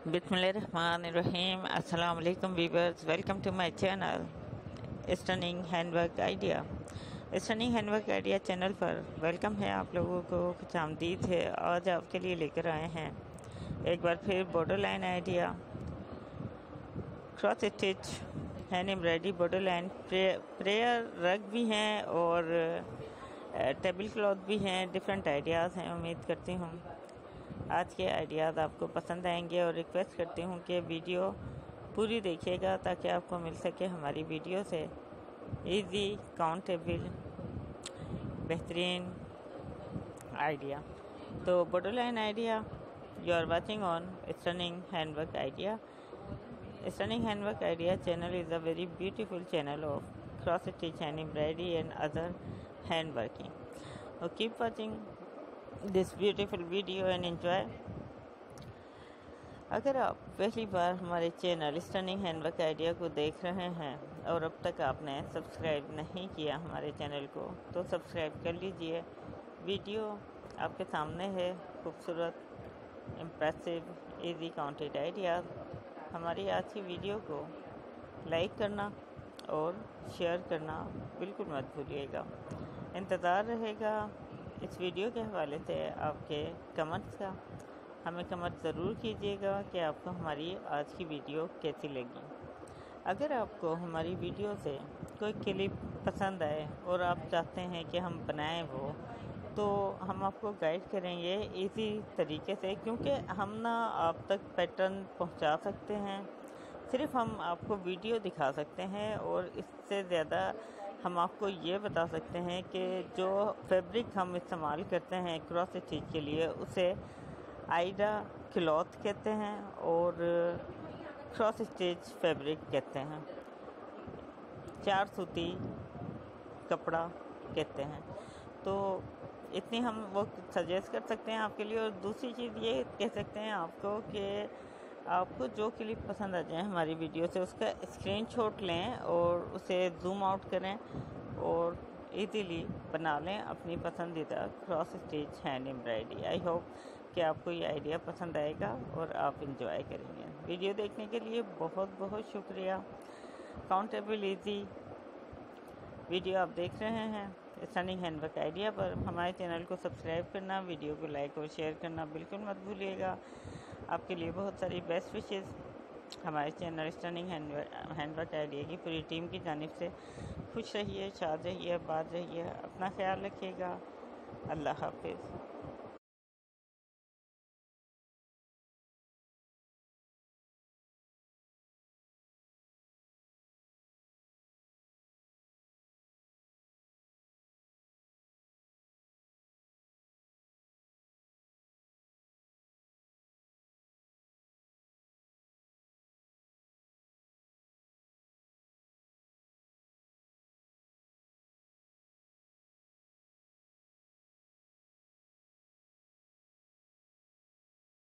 Bismillahirrahmanirrahim. Assalamu alaikum viewers. Welcome to my channel stunning handwork idea. Stunning handwork idea channel पर welcome है आप लोगों को, खुश आमदीद है। आज आपके लिए लेकर आए हैं एक बार फिर border line idea, cross stitch, hand embroidery, border line, prayer rug भी हैं और टेबल क्लॉथ भी हैं। डिफरेंट आइडियाज़ हैं। उम्मीद करती हूँ आज के आइडियाज़ आपको पसंद आएंगे और रिक्वेस्ट करती हूँ कि वीडियो पूरी देखिएगा ताकि आपको मिल सके हमारी वीडियो से इजी काउंटेबल बेहतरीन आइडिया। तो border line idea you are watching on stunning handwork idea. Stunning handwork idea channel is a very beautiful channel of cross stitch, hand embroidery and other hand working. So keep watching this beautiful video and enjoy. अगर आप पहली बार हमारे channel stunning handwork idea को देख रहे हैं और अब तक आपने सब्सक्राइब नहीं किया हमारे चैनल को तो सब्सक्राइब कर लीजिए। वीडियो आपके सामने है, खूबसूरत, इम्प्रेसिव, इजी काउंटेड आइडियाज़। हमारी आज की वीडियो को लाइक करना और शेयर करना बिल्कुल मत भूलिएगा। इंतज़ार रहेगा इस वीडियो के हवाले से आपके कमेंट्स का। हमें कमेंट ज़रूर कीजिएगा कि आपको हमारी आज की वीडियो कैसी लगी। अगर आपको हमारी वीडियो से कोई क्लिप पसंद आए और आप चाहते हैं कि हम बनाएं वो, तो हम आपको गाइड करेंगे इसी तरीके से, क्योंकि हम ना आप तक पैटर्न पहुंचा सकते हैं, सिर्फ हम आपको वीडियो दिखा सकते हैं और इससे ज़्यादा हम आपको ये बता सकते हैं कि जो फैब्रिक हम इस्तेमाल करते हैं क्रॉस स्टिच के लिए उसे आइडा क्लॉथ कहते हैं और क्रॉस स्टिच फैब्रिक कहते हैं, 4 सूती कपड़ा कहते हैं। तो इतनी हम वो सजेस्ट कर सकते हैं आपके लिए। और दूसरी चीज़ ये कह सकते हैं आपको कि आपको जो क्लिप पसंद आ जाए हमारी वीडियो से उसका स्क्रीनशॉट लें और उसे जूम आउट करें और इजीली बना लें अपनी पसंदीदा cross stitch hand embroidery. I hope कि आपको ये आइडिया पसंद आएगा और आप इंजॉय करेंगे। वीडियो देखने के लिए बहुत बहुत शुक्रिया। काउंटेबल इजी वीडियो आप देख रहे हैं स्टनिंग हैंडवर्क आइडिया पर। हमारे चैनल को सब्सक्राइब करना, वीडियो को लाइक और शेयर करना बिल्कुल मत भूलिएगा। आपके लिए बहुत सारी बेस्ट विशेज़ हमारे चैनल स्टनिंग हैंडवर्क आइडिया की पूरी टीम की जानिब से। खुश रहिए, शाद रहिए, आबाद रहिए, अपना ख्याल रखिएगा। अल्लाह हाफिज़।